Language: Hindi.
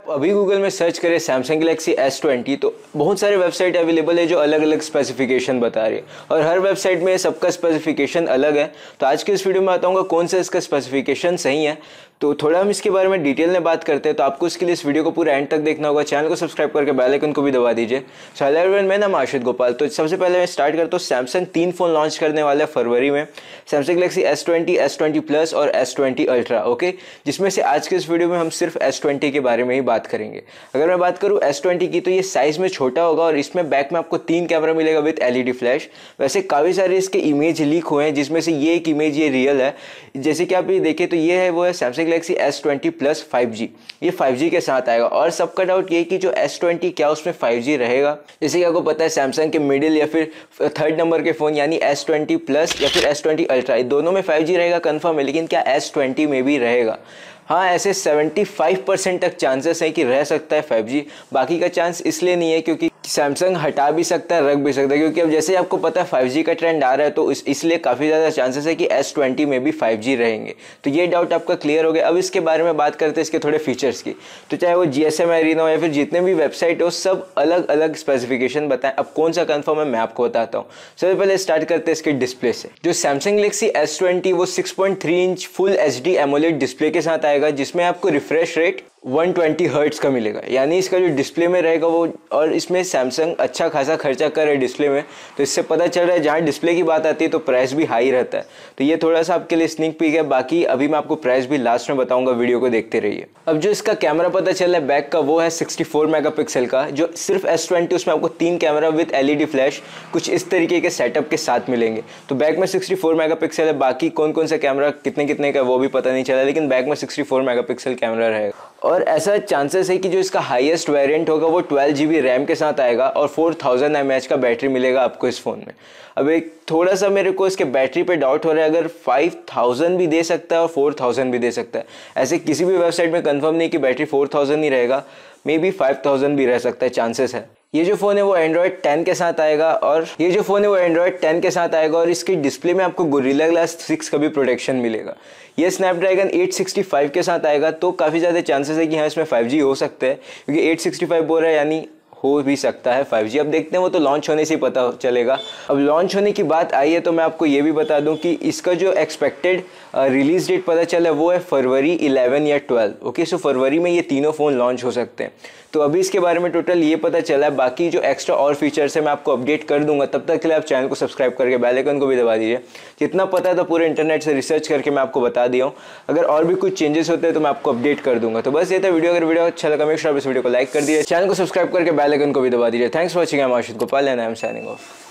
अभी गूगल में सर्च करें सैमसंग गैलेक्सी S20 तो बहुत सारे वेबसाइट अवेलेबल है जो अलग अलग स्पेसिफिकेशन बता रही है और हर वेबसाइट में सबका स्पेसिफिकेशन अलग है। तो आज के इस वीडियो में बताऊंगा कौन सा इसका स्पेसिफिकेशन सही है। तो थोड़ा हम इसके बारे में डिटेल में बात करते हैं, तो आपको इसके लिए इस वीडियो को पूरा एंड तक देखना होगा। चैनल को सब्सक्राइब करके बेल आइकन को भी दबा दीजिए। सो हेलो एवरीवन, मैं नाम आशित गोपाल। तो सबसे पहले मैं स्टार्ट करता हूँ। सैमसंग 3 फ़ोन लॉन्च करने वाला है फरवरी में, Samsung Galaxy S20, S20 plus और S20 अल्ट्रा। ओके, जिसमें से आज के इस वीडियो में हम सिर्फ S20 के बारे में ही बात करेंगे। अगर मैं बात करूँ S20 की तो ये साइज़ में छोटा होगा और इसमें बैक में आपको 3 कैमरा मिलेगा विद LED फ्लैश। वैसे काफ़ी सारे इसके इमेज लीक हुए हैं जिसमें से ये एक इमेज ये रियल है। जैसे कि आप ये देखें तो ये है वो है Samsung Galaxy S20 plus 5G। ये 5G के साथ आएगा और सबका डाउट ये कि जो S20 क्या उसमें 5G रहेगा। जैसे कि आपको पता है सैमसंग के मिडिल या फिर थर्ड नंबर के फ़ोन यानी S20 प्लस या फिर S20 अल्ट्रा, दोनों में 5G रहेगा कंफर्म है, लेकिन क्या S20 में भी रहेगा? हाँ, ऐसे 75% तक चांसेस है कि रह सकता है 5G। बाकी का चांस इसलिए नहीं है क्योंकि सैमसंग हटा भी सकता है, रख भी सकता है, क्योंकि अब जैसे आपको पता है 5G का ट्रेंड आ रहा है तो इसलिए काफ़ी ज़्यादा चांसेस है कि S20 में भी 5G रहेंगे। तो ये डाउट आपका क्लियर हो गया। अब इसके बारे में बात करते हैं इसके थोड़े फीचर्स की। तो चाहे वो GSM एरिना हो या फिर जितने भी वेबसाइट हो, सब अलग अलग स्पेसिफिकेशन बताएं। अब कौन सा कंफर्म है मैं आपको बताता हूँ। सबसे पहले स्टार्ट करते हैं इसके डिस्प्ले से। जो सैमसंग गैलेक्सी S20 वो 6.3 inch full HD AMOLED display के साथ आएगा, जिसमें आपको रिफ्रेश रेट 120 हर्ट्ज का मिलेगा। यानी इसका जो डिस्प्ले में रहेगा वो, और इसमें सैमसंग अच्छा खासा खर्चा कर रहा है डिस्प्ले में, तो इससे पता चल रहा है जहाँ डिस्प्ले की बात आती है तो प्राइस भी हाई रहता है। तो ये थोड़ा सा आपके लिए स्नीक पीक है। बाकी अभी मैं आपको प्राइस भी लास्ट में बताऊंगा, वीडियो को देखते रहिए। अब जो इसका कैमरा पता चल रहा है बैक का, वो है 64 मेगापिक्सल का। जो सिर्फ S20 उसमें आपको 3 कैमरा विद LED फ्लैश कुछ इस तरीके के सेटअप के साथ मिलेंगे। तो बैक में 64 मेगापिक्सल है। बाकी कौन कौन सा कैमरा कितने कितने का वो भी पता नहीं चला, लेकिन बैक में 64 मेगापिक्सल कैमरा रहेगा। और ऐसा चांसेस है कि जो इसका हाईएस्ट वेरिएंट होगा वो 12 GB रैम के साथ आएगा और 4000 mAh का बैटरी मिलेगा आपको इस फ़ोन में। अब एक थोड़ा सा मेरे को इसके बैटरी पे डाउट हो रहा है, अगर 5000 भी दे सकता है और 4000 भी दे सकता है। ऐसे किसी भी वेबसाइट में कंफर्म नहीं कि बैटरी 4000 ही रहेगा, मे बी 5000 भी रह सकता है, चांसेस है। ये जो फ़ोन है वो एंड्रॉयड 10 के साथ आएगा और इसकी डिस्प्ले में आपको गोरिल्ला ग्लास 6 का भी प्रोटेक्शन मिलेगा। ये स्नैपड्रैगन 865 के साथ आएगा, तो काफ़ी ज़्यादा चांसेस है कि हाँ इसमें 5G हो सकते हैं, क्योंकि 865 बोल रहा है यानी हो भी सकता है 5G। अब देखते हैं, वो तो लॉन्च होने से ही पता चलेगा। अब लॉन्च होने की बात आई है तो मैं आपको ये भी बता दूं कि इसका जो एक्सपेक्टेड रिलीज डेट पता चला वो है फरवरी 11 या 12। ओके, सो फरवरी में ये तीनों फ़ोन लॉन्च हो सकते हैं। तो अभी इसके बारे में टोटल ये पता चला है। बाकी जो एक्स्ट्रा और फीचर्स है मैं आपको अपडेट कर दूंगा। तब तक के लिए आप चैनल को सब्सक्राइब करके बेल आइकन को भी दबा दीजिए। जितना पता था पूरे इंटरनेट से रिसर्च करके मैं आपको बता दिया हूँ। अगर और भी कुछ चेंजेस होते हैं तो मैं आपको अपडेट कर दूंगा। तो बस ये था वीडियो। अगर वीडियो अच्छा लगा मेक श्योर आप इस वीडियो को लाइक कर दीजिए, चैनल को सब्सक्राइब करके बेल आइकन को भी दबा दीजिए। Thanks for watching. I am Ashit Gopal and I am signing of.